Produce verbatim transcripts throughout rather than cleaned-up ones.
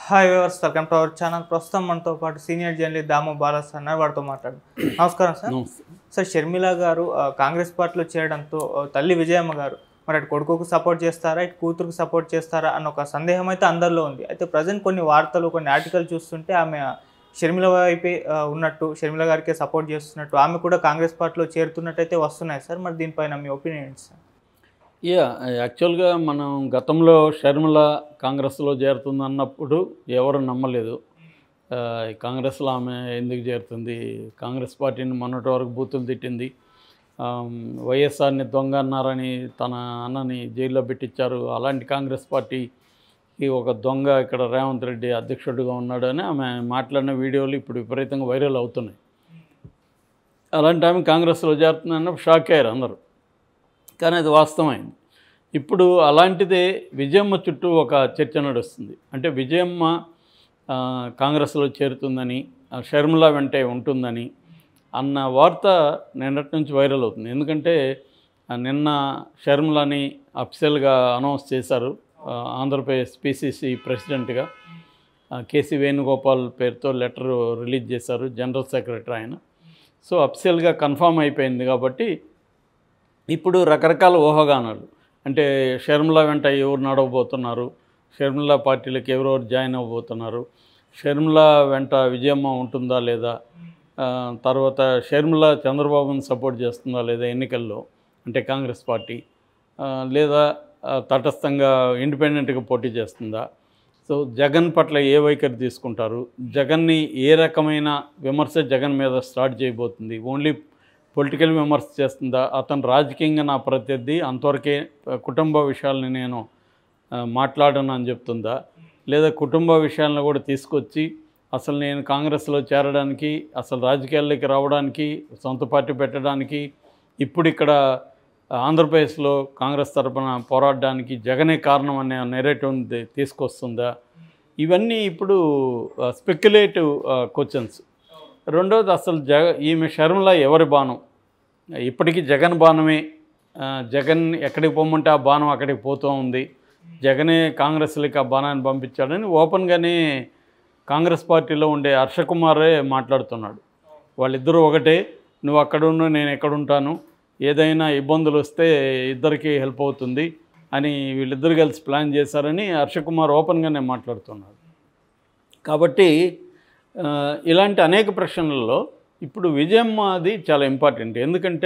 Hi viewers, welcome to our channel. ప్రస్తుతం మనతో పాటు సీనియర్ జర్నలిస్ట్ దాము బాలాస్ అన్నారు, వాడితో మాట్లాడు. నమస్కారం సార్. సార్, షర్మిల గారు కాంగ్రెస్ పార్టీలో చేరడంతో తల్లి విజయమ్మ గారు మరి అటు కొడుకుకు సపోర్ట్ చేస్తారా, ఇటు కూతురుకు సపోర్ట్ చేస్తారా అన్న ఒక సందేహం అయితే అందరిలో ఉంది. అయితే ప్రజెంట్ కొన్ని వార్తలు, కొన్ని ఆర్టికల్ చూస్తుంటే ఆమె షర్మిల వైపే ఉన్నట్టు, షర్మిల గారికే సపోర్ట్ చేస్తున్నట్టు, ఆమె కూడా కాంగ్రెస్ పార్టీలో చేరుతున్నట్టయితే వస్తున్నాయి సార్. మరి దీనిపైన మీ ఒపీనియన్ ఏంటి సార్? యా యాక్చువల్గా మనం గతంలో షర్మిల కాంగ్రెస్లో చేరుతుంది అన్నప్పుడు ఎవరు నమ్మలేదు. కాంగ్రెస్లో ఆమె ఎందుకు చేరుతుంది, కాంగ్రెస్ పార్టీని మొన్నటి వరకు బూతులు తిట్టింది, వైఎస్ఆర్ని దొంగ అన్నారని తన అన్నని జైల్లో పెట్టించారు, అలాంటి కాంగ్రెస్ పార్టీకి ఒక దొంగ ఇక్కడ రేవంత్ రెడ్డి అధ్యక్షుడిగా ఉన్నాడని ఆమె మాట్లాడిన వీడియోలు ఇప్పుడు విపరీతంగా వైరల్ అవుతున్నాయి. అలాంటి ఆమె కాంగ్రెస్లో చేరుతుంది అన్నప్పుడు షాక్ అయ్యారు అందరూ, కానీ అది వాస్తవమైంది. ఇప్పుడు అలాంటిదే విజయమ్మ చుట్టూ ఒక చర్చ నడుస్తుంది. అంటే విజయమ్మ కాంగ్రెస్లో చేరుతుందని, షర్మిల వెంటే ఉంటుందని అన్న వార్త నిన్నటి నుంచి వైరల్ అవుతుంది. ఎందుకంటే నిన్న షర్మిలని అఫీషియల్గా అనౌన్స్ చేశారు. ఆంధ్రప్రదేశ్ పిసిసి ప్రెసిడెంట్గా కేసీ వేణుగోపాల్ పేరుతో లెటర్ రిలీజ్ చేశారు, జనరల్ సెక్రటరీ ఆయన. సో అఫీషియల్గా కన్ఫామ్ అయిపోయింది. కాబట్టి ఇప్పుడు రకరకాల ఊహాగానాలు, అంటే షర్మిల వెంట ఎవరు నడవబోతున్నారు, షర్మిల పార్టీలకు ఎవరెవరు జాయిన్ అవ్వబోతున్నారు, షర్మిల వెంట విజయమ్మ ఉంటుందా లేదా, తర్వాత షర్మిల చంద్రబాబుని సపోర్ట్ చేస్తుందా లేదా ఎన్నికల్లో, అంటే కాంగ్రెస్ పార్టీ, లేదా తటస్థంగా ఇండిపెండెంట్గా పోటీ చేస్తుందా, సో జగన్ పట్ల ఏ వైఖరి తీసుకుంటారు, జగన్ని ఏ రకమైన విమర్శ జగన్ మీద స్టార్ట్ చేయబోతుంది, ఓన్లీ పొలిటికల్ విమర్శ చేస్తుందా, అతను రాజకీయంగా నా ప్రత్యర్థి అంతవరకే కుటుంబ విషయాలని నేను మాట్లాడను అని చెప్తుందా, లేదా కుటుంబ విషయాలను కూడా తీసుకొచ్చి అసలు నేను కాంగ్రెస్లో చేరడానికి, అసలు రాజకీయాల్లోకి రావడానికి, సొంత పార్టీ పెట్టడానికి, ఇప్పుడు ఇక్కడ ఆంధ్రప్రదేశ్లో కాంగ్రెస్ తరపున పోరాడడానికి జగనే కారణం అనే నెరేటివ్ తీసుకొస్తుందా, ఇవన్నీ ఇప్పుడు స్పెక్యులేటివ్ క్వశ్చన్స్. రెండవది, అసలు జగ ఈమె షర్మిల ఎవరి బాణం, ఇప్పటికీ జగన్ బాణమే, జగన్ ఎక్కడికి పోమంటే ఆ బాణం అక్కడికి పోతూ ఉంది, జగనే కాంగ్రెస్లకి ఆ బాణాన్ని పంపించాడని ఓపెన్గానే కాంగ్రెస్ పార్టీలో ఉండే హర్షకుమారే మాట్లాడుతున్నాడు. వాళ్ళిద్దరూ ఒకటే, నువ్వు అక్కడున్నా నేను ఎక్కడుంటాను, ఏదైనా ఇబ్బందులు వస్తే ఇద్దరికీ హెల్ప్ అవుతుంది అని వీళ్ళిద్దరు కలిసి ప్లాన్ చేశారని హర్షకుమార్ ఓపెన్గానే మాట్లాడుతున్నాడు. కాబట్టి ఇలాంటి అనేక ప్రశ్నలలో ఇప్పుడు విజయమ్మది చాలా ఇంపార్టెంట్. ఎందుకంటే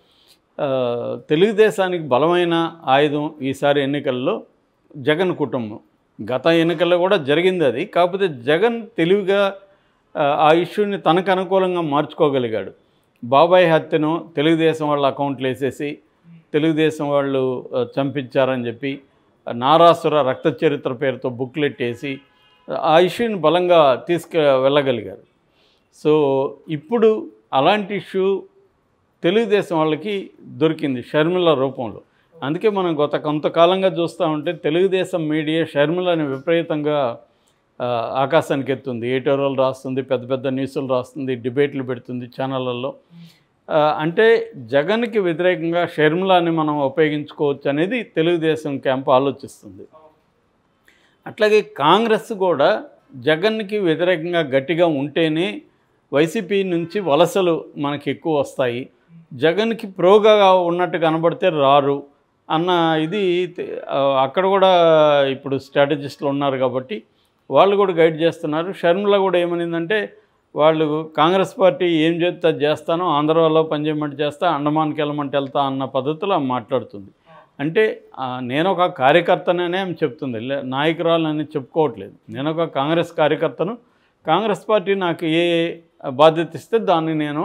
తెలుగుదేశానికి బలమైన ఆయుధం ఈసారి ఎన్నికల్లో జగన్ కుటుంబం. గత ఎన్నికల్లో కూడా జరిగింది అది, కాకపోతే జగన్ తెలివిగా ఆ ఇష్యూని తనకు అనుకూలంగా మార్చుకోగలిగాడు. బాబాయ్ హత్యను తెలుగుదేశం వాళ్ళ అకౌంట్లు వేసేసి తెలుగుదేశం వాళ్ళు చంపించారని చెప్పి నారాసుర రక్త చరిత్ర పేరుతో బుక్లెట్ వేసి ఆ ఇష్యూని బలంగా తీసుకు వెళ్ళగలిగారు. సో ఇప్పుడు అలాంటి ఇష్యూ తెలుగుదేశం వాళ్ళకి దొరికింది షర్మిల రూపంలో. అందుకే మనం గత కొంతకాలంగా చూస్తూ ఉంటే తెలుగుదేశం మీడియా షర్మిలని విపరీతంగా ఆకాశానికి ఎత్తుంది. ఏటోరోలు రాస్తుంది, పెద్ద పెద్ద న్యూస్లు రాస్తుంది, డిబేట్లు పెడుతుంది ఛానళ్ళల్లో. అంటే జగన్కి వ్యతిరేకంగా షర్మిలని మనం ఉపయోగించుకోవచ్చు అనేది తెలుగుదేశం క్యాంప్ ఆలోచిస్తుంది. అట్లాగే కాంగ్రెస్ కూడా జగన్కి వ్యతిరేకంగా గట్టిగా ఉంటేనే వైసీపీ నుంచి వలసలు మనకి ఎక్కువ వస్తాయి, జగన్కి ప్రోగా ఉన్నట్టు కనబడితే రారు అన్న ఇది అక్కడ కూడా ఇప్పుడు స్ట్రాటజిస్టులు ఉన్నారు. కాబట్టి వాళ్ళు కూడా గైడ్ చేస్తున్నారు. షర్మిల కూడా ఏమనిందంటే, వాళ్ళు కాంగ్రెస్ పార్టీ ఏం చేస్తే అది చేస్తానో, ఆంధ్రాలో పనిచేయమంటే చేస్తా, అండమాన్కి వెళ్ళమంటే వెళ్తా అన్న పద్ధతిలో మాట్లాడుతుంది. అంటే నేను ఒక కార్యకర్తననే ఆమె చెప్తుంది, నాయకురాలని చెప్పుకోవట్లేదు. నేను ఒక కాంగ్రెస్ కార్యకర్తను, కాంగ్రెస్ పార్టీ నాకు ఏ బాధ్యత ఇస్తే దాన్ని నేను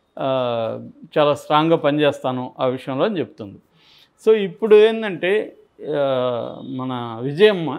చాలా స్ట్రాంగ్గా పనిచేస్తాను ఆ విషయంలో అని చెప్తుంది. సో ఇప్పుడు ఏంటంటే మన విజయమ్మ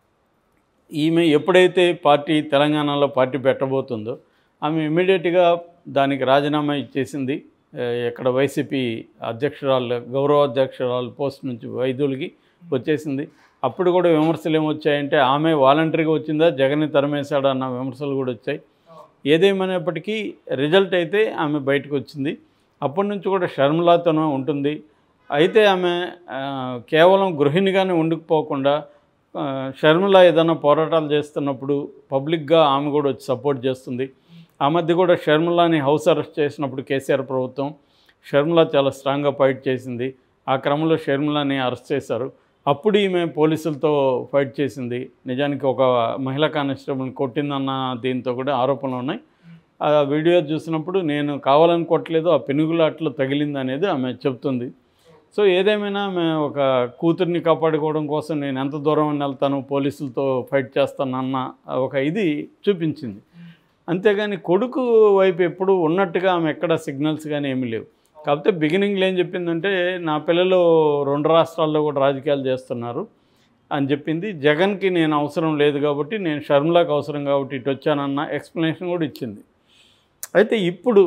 ఈమె ఎప్పుడైతే పార్టీ తెలంగాణలో పార్టీ పెట్టబోతుందో ఆమె ఇమ్మీడియట్గా దానికి రాజీనామా ఇచ్చేసింది. ఎక్కడ వైసీపీ అధ్యక్షురాలు, గౌరవ అధ్యక్షురాలు పోస్ట్ నుంచి వైద్యులకి వచ్చేసింది. అప్పుడు కూడా విమర్శలు ఏమొచ్చాయంటే ఆమె వాలంటరీగా వచ్చిందా, జగన్ని తరిమేశాడా అన్న విమర్శలు కూడా వచ్చాయి. ఏదేమైనప్పటికీ రిజల్ట్ అయితే ఆమె బయటకు వచ్చింది. అప్పటి నుంచి కూడా షర్మిలతోనే ఉంటుంది. అయితే ఆమె కేవలం గృహిణిగానే ఉండిపోకుండా షర్మిల ఏదైనా పోరాటాలు చేస్తున్నప్పుడు పబ్లిక్గా ఆమె కూడా వచ్చి సపోర్ట్ చేస్తుంది. ఆ మధ్య కూడా షర్మిలని హౌస్ అరెస్ట్ చేసినప్పుడు కేసీఆర్ ప్రభుత్వం షర్మిల చాలా స్ట్రాంగ్గా ఫైట్ చేసింది. ఆ క్రమంలో షర్మిలని అరెస్ట్ చేశారు. అప్పుడు ఈమె పోలీసులతో ఫైట్ చేసింది. నిజానికి ఒక మహిళా కానిస్టేబుల్ని కొట్టిందన్న దీంతో కూడా ఆరోపణలు ఉన్నాయి. ఆ వీడియో చూసినప్పుడు నేను కావాలని కొట్టలేదు, ఆ పెనుగులాట్లో తగిలింది అనేది ఆమె చెప్తుంది. సో ఏదేమైనా ఆమె ఒక కూతుర్ని కాపాడుకోవడం కోసం నేను ఎంత దూరం వెళ్తాను, పోలీసులతో ఫైట్ చేస్తానన్న ఒక ఇది చూపించింది. అంతేగాని కొడుకు వైపు ఎప్పుడు ఉన్నట్టుగా ఆమె ఎక్కడ సిగ్నల్స్ కానీ ఏమీ లేవు. కాకపోతే బిగినింగ్లో ఏం చెప్పిందంటే నా పిల్లలు రెండు రాష్ట్రాల్లో కూడా రాజకీయాలు చేస్తున్నారు అని చెప్పింది. జగన్కి నేను అవసరం లేదు కాబట్టి నేను షర్మిలాకి అవసరం కాబట్టి ఇటు వచ్చానన్న ఎక్స్ప్లెనేషన్ కూడా ఇచ్చింది. అయితే ఇప్పుడు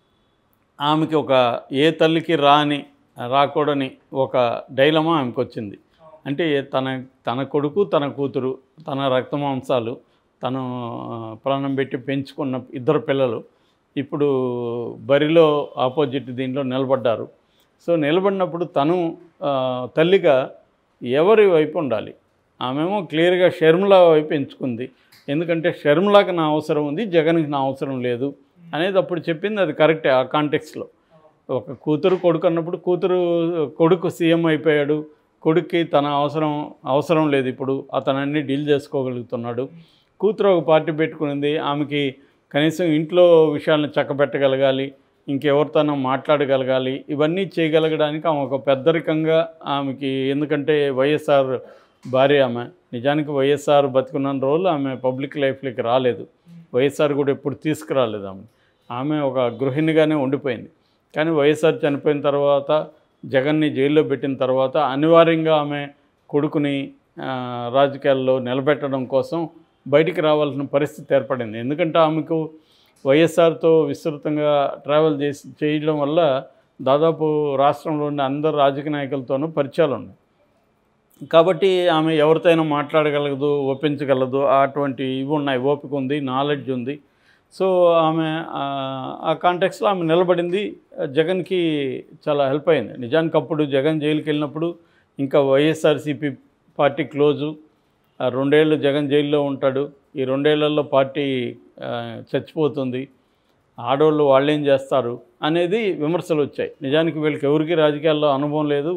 ఆమెకి ఒక ఏ తల్లికి రాని రాకూడని ఒక డైలమా ఆమెకు వచ్చింది. అంటే తన తన కొడుకు తన కూతురు తన రక్తమాంసాలు తను ప్రాణం పెట్టి పెంచుకున్న ఇద్దరు పిల్లలు ఇప్పుడు బరిలో ఆపోజిట్ దీంట్లో నిలబడ్డారు. సో నిలబడినప్పుడు తను తల్లిగా ఎవరి వైపు ఉండాలి? ఆమెమో క్లియర్గా షర్మిల వైపు ఎంచుకుంది. ఎందుకంటే షర్మిలాకి నా అవసరం ఉంది, జగన్కి నా అవసరం లేదు అనేది అప్పుడు చెప్పింది. అది కరెక్టే ఆ కాంటెక్స్లో. ఒక కూతురు కొడుకు అన్నప్పుడు కూతురు కొడుకు సీఎం అయిపోయాడు, కొడుక్కి తన అవసరం అవసరం లేదు, ఇప్పుడు అతను అన్నీ డీల్ చేసుకోగలుగుతున్నాడు. కూతురు ఒక పార్టీ పెట్టుకునింది, ఆమెకి కనీసం ఇంట్లో విషయాలను చక్కబెట్టగలగాలి, ఇంకెవరితోనో మాట్లాడగలగాలి, ఇవన్నీ చేయగలగడానికి ఆమె ఒక పెద్దరికంగా ఆమెకి, ఎందుకంటే వైఎస్ఆర్ భార్య ఆమె. నిజానికి వైఎస్ఆర్ బతికున్న రోజులు ఆమె పబ్లిక్ లైఫ్లోకి రాలేదు, వైఎస్ఆర్ కూడా ఎప్పుడు తీసుకురాలేదు. ఆమె ఆమె ఒక గృహిణిగానే ఉండిపోయింది. కానీ వైఎస్ఆర్ చనిపోయిన తర్వాత జగన్ని జైల్లో పెట్టిన తర్వాత అనివార్యంగా ఆమె కొడుకుని రాజకీయాల్లో నిలబెట్టడం కోసం బయటికి రావాల్సిన పరిస్థితి ఏర్పడింది. ఎందుకంటే ఆమెకు వైఎస్ఆర్తో విస్తృతంగా ట్రావెల్ చేసి చేయడం వల్ల దాదాపు రాష్ట్రంలో ఉన్న అందరు రాజకీయ నాయకులతోనూ పరిచయాలు ఉన్నాయి. కాబట్టి ఆమె ఎవరితోనైనా మాట్లాడగలదు, ఒప్పించగలదు, అటువంటి ఇవి ఉన్నాయి, ఓపిక ఉంది, నాలెడ్జ్ ఉంది. సో ఆమె ఆ కాంటెక్స్లో ఆమె నిలబడింది. జగన్కి చాలా హెల్ప్ అయింది. నిజానికి అప్పుడు జగన్ జైలుకి వెళ్ళినప్పుడు ఇంకా వైఎస్ఆర్సీపీ పార్టీ క్లోజు, రెండేళ్ళు జగన్ జైల్లో ఉంటాడు, ఈ రెండేళ్లలో పార్టీ చచ్చిపోతుంది, ఆడవాళ్ళు వాళ్ళేం చేస్తారు అనేది విమర్శలు వచ్చాయి. నిజానికి వీళ్ళకి ఎవరికి రాజకీయాల్లో అనుభవం లేదు,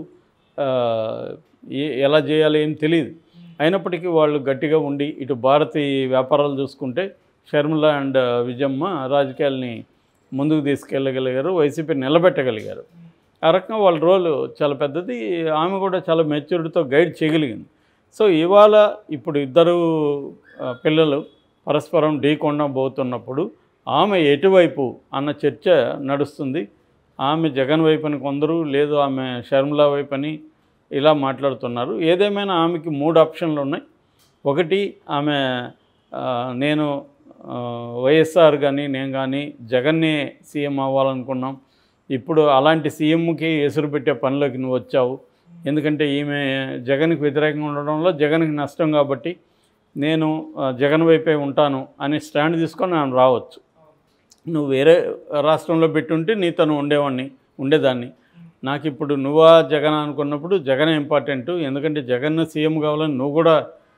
ఎలా చేయాలి ఏం తెలియదు. అయినప్పటికీ వాళ్ళు గట్టిగా ఉండి ఇటు భారతీ వ్యాపారాలు చూసుకుంటే షర్మిల అండ్ విజయమ్మ రాజకీయాల్ని ముందుకు తీసుకెళ్ళగలిగారు, వైసీపీ నిలబెట్టగలిగారు. ఆ రకంగా వాళ్ళ రోల్ చాలా పెద్దది. ఆమె కూడా చాలా మెచ్యూరిటీతో గైడ్ చేయగలిగింది. సో ఇవాళ ఇప్పుడు ఇద్దరు పిల్లలు పరస్పరం ఢీకొనబోతున్నప్పుడు ఆమె ఎటువైపు అన్న చర్చ నడుస్తుంది. ఆమె జగన్ వైపుని కొందరు, లేదు ఆమె షర్మిల వైపుని ఇలా మాట్లాడుతున్నారు. ఏదేమైనా ఆమెకి మూడు ఆప్షన్లు ఉన్నాయి. ఒకటి, ఆమె నేను వైఎస్ఆర్ కానీ నేను కానీ జగన్నే సీఎం అవ్వాలనుకున్నాం, ఇప్పుడు అలాంటి సీఎంకి ఎసురు పెట్టే పనిలోకి నువ్వు వచ్చావు, ఎందుకంటే ఈమె జగన్కి వ్యతిరేకంగా ఉండడంలో జగన్కి నష్టం కాబట్టి నేను జగన్ వైపే ఉంటాను అని స్టాండ్ తీసుకొని ఆమె రావచ్చు. నువ్వు వేరే రాష్ట్రంలో పెట్టుంటే నీతను ఉండేవాడిని ఉండేదాన్ని నాకు ఇప్పుడు నువ్వా జగన్ అనుకున్నప్పుడు జగన్ ఇంపార్టెంట్, ఎందుకంటే జగన్ సీఎం కావాలని నువ్వు కూడా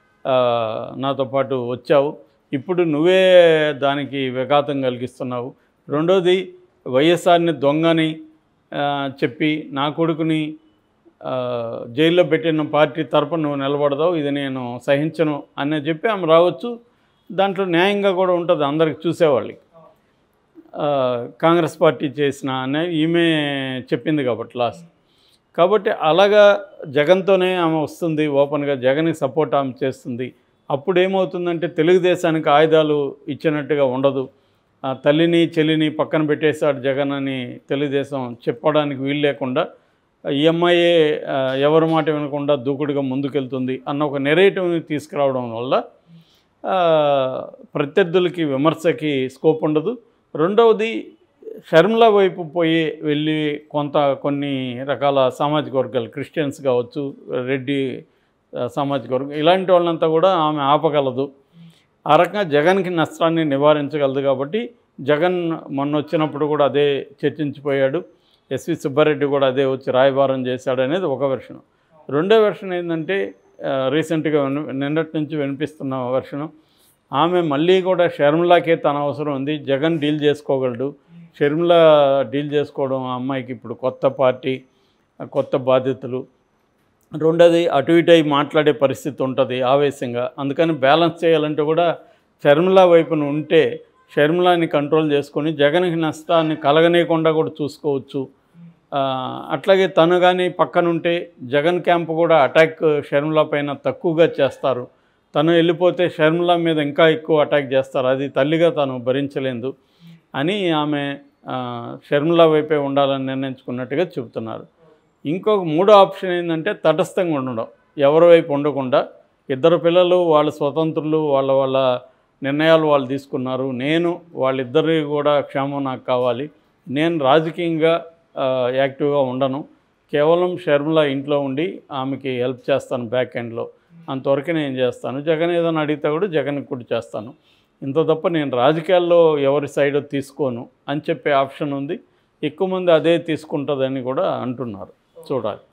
నాతో పాటు వచ్చావు, ఇప్పుడు నువ్వే దానికి విఘాతం కలిగిస్తున్నావు. రెండోది, వైఎస్ఆర్ని దొంగని చెప్పి నా కొడుకుని జైల్లో పెట్టిన పార్టీ తరపున నువ్వు నిలబడతావు, ఇది నేను సహించను అని చెప్పి ఆమె రావచ్చు. దాంట్లో న్యాయంగా కూడా ఉంటుంది అందరికి చూసేవాళ్ళకి. కాంగ్రెస్ పార్టీ చేసిన అనే ఈమె చెప్పింది కాబట్టి లాస్ట్. కాబట్టి అలాగా జగన్తోనే ఆమె వస్తుంది, ఓపెన్గా జగన్కి సపోర్ట్ ఆమె చేస్తుంది. అప్పుడు ఏమవుతుందంటే తెలుగుదేశానికి ఆయుధాలు ఇచ్చినట్టుగా ఉండదు. తల్లిని చెల్లిని పక్కన పెట్టేశాడు జగన్ అని తెలుగుదేశం చెప్పడానికి వీలు లేకుండా ఈ అమ్మాయే ఎవరి మాట వినకుండా దూకుడుగా ముందుకెళ్తుంది అన్న ఒక నెరేటివ్ని తీసుకురావడం వల్ల ప్రత్యర్థులకి విమర్శకి స్కోప్ ఉండదు. రెండవది, షర్మిల వైపు పోయి వెళ్ళి కొంత కొన్ని రకాల సామాజిక వర్గాలు, క్రిస్టియన్స్ కావచ్చు, రెడ్డి సామాజిక వర్గం, ఇలాంటి వాళ్ళంతా కూడా ఆమె ఆపగలదు. ఆ రకంగా జగన్కి నష్టాన్ని నివారించగలదు. కాబట్టి జగన్ మొన్న వచ్చినప్పుడు కూడా అదే చర్చించిపోయాడు, ఎస్వి సుబ్బారెడ్డి కూడా అదే వచ్చి రాయబారం చేశాడు అనేది ఒక వెర్షన్. రెండో వెర్షన్ ఏంటంటే రీసెంట్గా నిన్నటి నుంచి వినిపిస్తున్న వర్షను, ఆమె మళ్ళీ కూడా షర్మిలాకే తన అవసరం ఉంది, జగన్ డీల్ చేసుకోగలడు, షర్మిల డీల్ చేసుకోవడం ఆ అమ్మాయికి ఇప్పుడు కొత్త పార్టీ, కొత్త బాధ్యతలు, రెండోది అటు ఇటు అయి మాట్లాడే పరిస్థితి ఉంటుంది ఆవేశంగా. అందుకని బ్యాలెన్స్ చేయాలంటే కూడా షర్మిల వైపున ఉంటే షర్మిలాని కంట్రోల్ చేసుకొని జగన్కి నష్టాన్ని కలగనీయకుండా కూడా చూసుకోవచ్చు. అట్లాగే తను కానీ పక్కనుంటే జగన్ క్యాంపు కూడా అటాక్ షర్మిల పైన తక్కువగా చేస్తారు, తను వెళ్ళిపోతే షర్మిల మీద ఇంకా ఎక్కువ అటాక్ చేస్తారు, అది తల్లిగా తను భరించలేదు అని ఆమె షర్మిల వైపే ఉండాలని నిర్ణయించుకున్నట్టుగా చెబుతున్నారు. ఇంకొక మూడో ఆప్షన్ ఏంటంటే తటస్థంగా ఉండడం, ఎవరి వైపు ఉండకుండా ఇద్దరు పిల్లలు వాళ్ళ స్వతంత్రులు, వాళ్ళ వాళ్ళ నిర్ణయాలు వాళ్ళు తీసుకున్నారు, నేను వాళ్ళిద్దరి కూడా క్షేమం నాకు కావాలి, నేను రాజకీయంగా యాక్టివ్గా ఉండను, కేవలం షర్మిల ఇంట్లో ఉండి ఆమెకి హెల్ప్ చేస్తాను బ్యాక్ ఎండ్లో, అంతవరకు నేను చేస్తాను, జగన్ ఏదైనా అడిగితే కూడా జగన్కి కూడా చేస్తాను, ఇంత తప్ప నేను రాజకీయాల్లో ఎవరి సైడ్ తీసుకోను అని చెప్పే ఆప్షన్ ఉంది. ఎక్కువ మంది అదే తీసుకుంటుందని కూడా అంటున్నారు. చూడాలి.